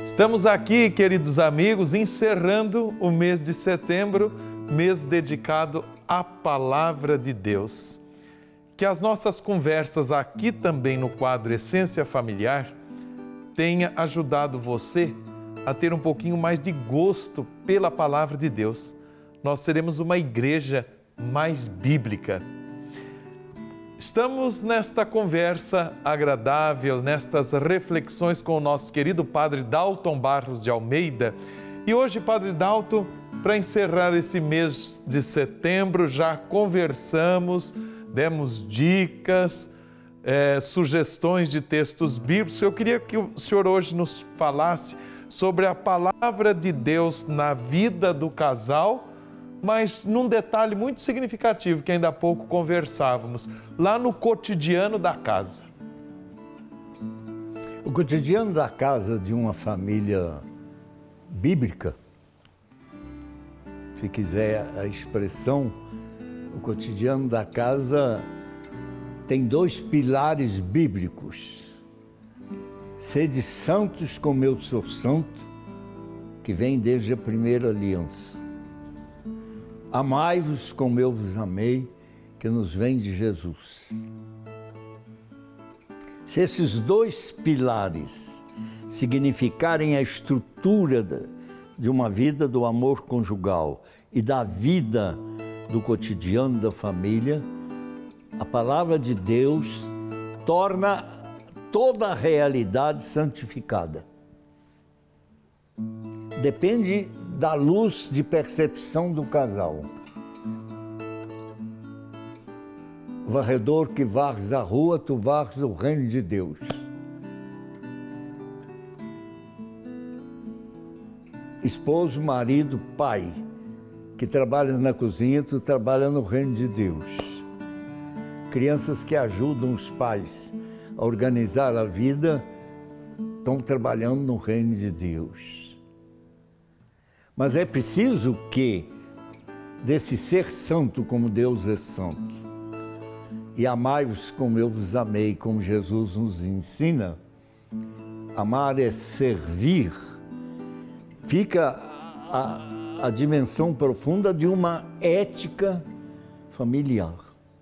Estamos aqui, queridos amigos, encerrando o mês de setembro, mês dedicado à Palavra de Deus. Que as nossas conversas aqui também no quadro Essência Familiar tenha ajudado você a ter um pouquinho mais de gosto pela Palavra de Deus. Nós seremos uma igreja mais bíblica. Estamos nesta conversa agradável, nestas reflexões com o nosso querido Padre Dalton Barros de Almeida. E hoje, Padre Dalton, para encerrar esse mês de setembro, já conversamos, demos dicas, sugestões de textos bíblicos. Eu queria que o senhor hoje nos falasse sobre a Palavra de Deus na vida do casal, mas num detalhe muito significativo que ainda há pouco conversávamos, lá no cotidiano da casa. O cotidiano da casa de uma família bíblica, se quiser a expressão, o cotidiano da casa tem dois pilares bíblicos. Sede santos como eu sou santo, que vem desde a primeira aliança. Amai-vos como eu vos amei, que nos vem de Jesus. Se esses dois pilares significarem a estrutura de uma vida do amor conjugal e da vida do cotidiano da família, a palavra de Deus torna toda a realidade santificada. Depende da luz de percepção do casal. Varredor que varres a rua, tu varres o reino de Deus. Esposo, marido, pai, que trabalhas na cozinha, tu trabalha no reino de Deus. Crianças que ajudam os pais a organizar a vida, estão trabalhando no reino de Deus. Mas é preciso que, desse ser santo como Deus é santo, e amai-vos como eu vos amei, como Jesus nos ensina, amar é servir, fica a dimensão profunda de uma ética familiar.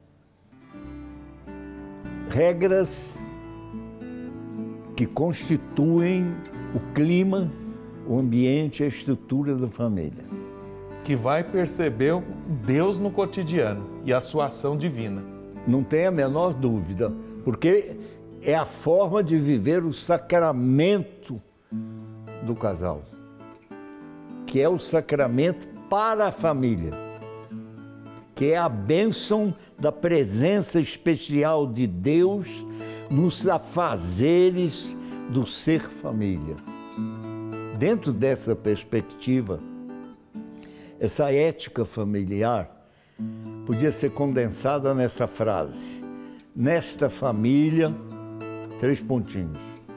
Regras que constituem o clima, o ambiente, a estrutura da família. Que vai perceber Deus no cotidiano e a sua ação divina. Não tem a menor dúvida, porque é a forma de viver o sacramento do casal, que é o sacramento para a família, que é a bênção da presença especial de Deus nos afazeres do ser família. Dentro dessa perspectiva, essa ética familiar podia ser condensada nessa frase: nesta família, 3 pontinhos.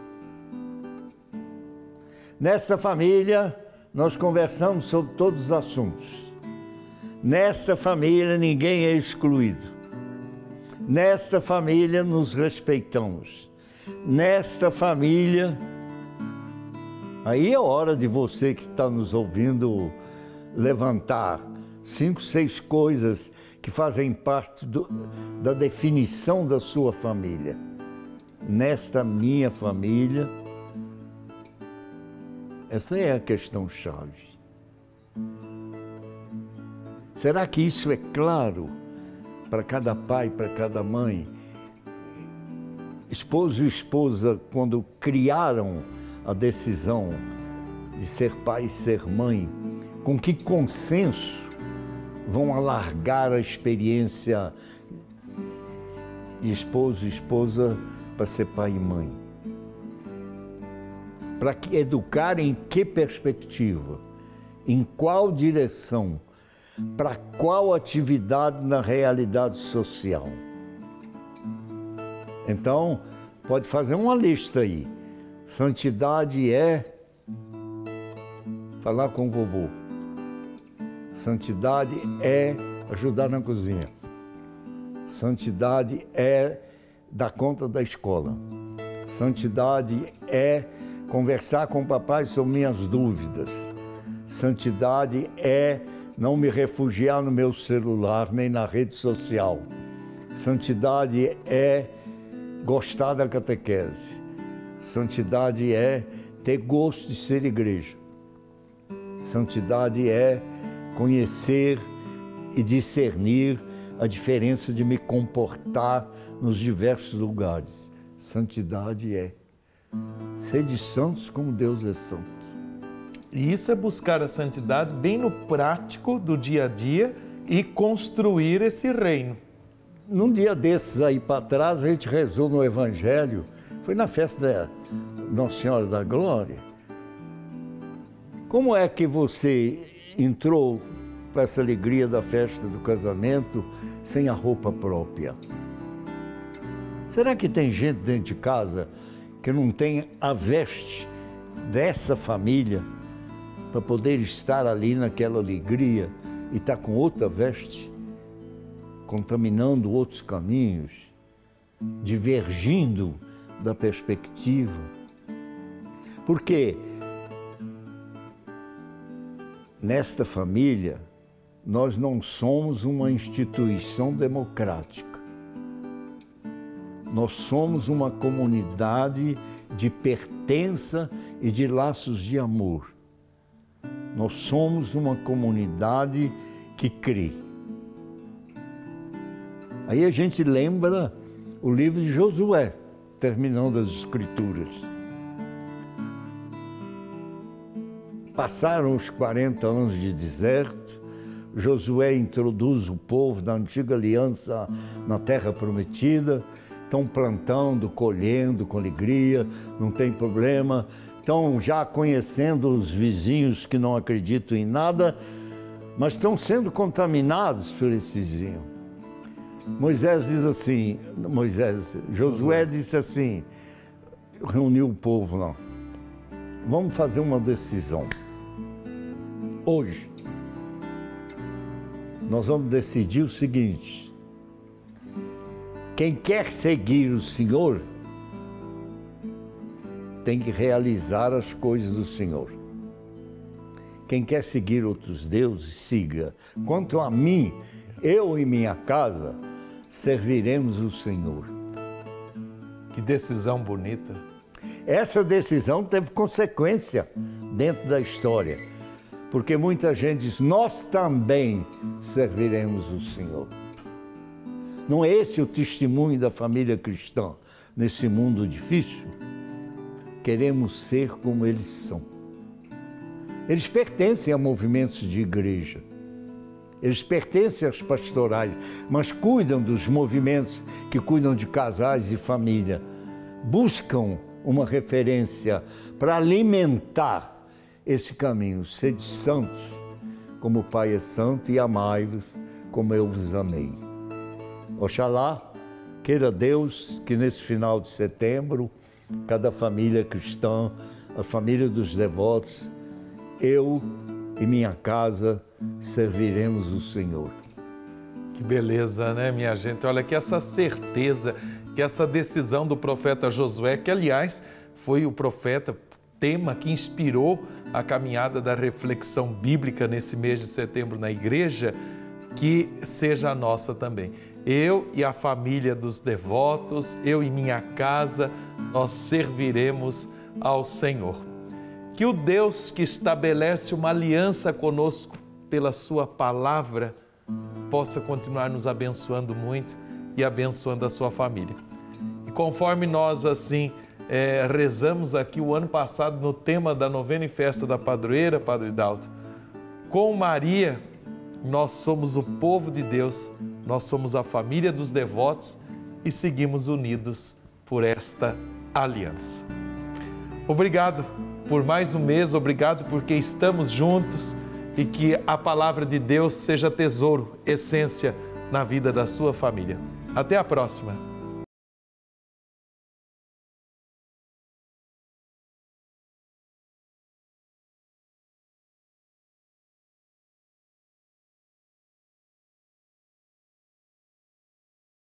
Nesta família, nós conversamos sobre todos os assuntos. Nesta família, ninguém é excluído. Nesta família, nos respeitamos. Nesta família... Aí é hora de você que está nos ouvindo levantar 5, 6 coisas que fazem parte da definição da sua família. Nesta minha família, essa é a questão-chave. Será que isso é claro para cada pai, para cada mãe? Esposo e esposa, quando criaram a decisão de ser pai e ser mãe, com que consenso vão alargar a experiência de esposo e esposa para ser pai e mãe? Para educar em que perspectiva? Em qual direção? Para qual atividade na realidade social? Então, pode fazer uma lista aí. Santidade é falar com o vovô. Santidade é ajudar na cozinha. Santidade é dar conta da escola. Santidade é conversar com o papai sobre minhas dúvidas. Santidade é não me refugiar no meu celular nem na rede social. Santidade é gostar da catequese. Santidade é ter gosto de ser igreja. Santidade é conhecer e discernir a diferença de me comportar nos diversos lugares. Santidade é sede santos como Deus é santo. E isso é buscar a santidade bem no prático do dia a dia e construir esse reino. Num dia desses aí para trás, a gente rezou no Evangelho, foi na festa da Nossa Senhora da Glória. Como é que você entrou para essa alegria da festa do casamento sem a roupa própria? Será que tem gente dentro de casa que não tem a veste dessa família para poder estar ali naquela alegria e estar com outra veste, contaminando outros caminhos, divergindo da perspectiva? Porque nesta família nós não somos uma instituição democrática. Nós somos uma comunidade de pertença e de laços de amor. Nós somos uma comunidade que crê. Aí a gente lembra o livro de Josué, terminando as Escrituras. Passaram os 40 anos de deserto, Josué introduz o povo da antiga aliança na terra prometida, estão plantando, colhendo com alegria, não tem problema, estão já conhecendo os vizinhos que não acreditam em nada, mas estão sendo contaminados por esse vizinho. Josué disse assim, reuniu o povo lá, vamos fazer uma decisão. Hoje, nós vamos decidir o seguinte: quem quer seguir o Senhor tem que realizar as coisas do Senhor. Quem quer seguir outros deuses, siga. Quanto a mim, eu e minha casa serviremos o Senhor. Que decisão bonita. Essa decisão teve consequência dentro da história, porque muita gente diz, nós também serviremos o Senhor. Não é esse o testemunho da família cristã nesse mundo difícil? Queremos ser como eles são. Eles pertencem a movimentos de igreja, eles pertencem às pastorais, mas cuidam dos movimentos que cuidam de casais e família. Buscam uma referência para alimentar esse caminho. Sede santos, como o Pai é santo, e amai-vos como eu vos amei. Oxalá, queira Deus que nesse final de setembro, cada família cristã, a família dos devotos, eu e minha casa serviremos o Senhor. Que beleza, né, minha gente? Olha, que essa certeza, que essa decisão do profeta Josué, que aliás foi o profeta, tema que inspirou a caminhada da reflexão bíblica nesse mês de setembro na igreja, que seja a nossa também. Eu e a família dos devotos, eu e minha casa, nós serviremos ao Senhor. Que o Deus que estabelece uma aliança conosco pela sua palavra possa continuar nos abençoando muito e abençoando a sua família. E conforme nós assim rezamos aqui o ano passado no tema da novena e festa da padroeira, Padre Dalto, com Maria nós somos o povo de Deus, nós somos a família dos devotos e seguimos unidos por esta aliança. Obrigado por mais um mês, obrigado porque estamos juntos e que a palavra de Deus seja tesouro, essência na vida da sua família. Até a próxima!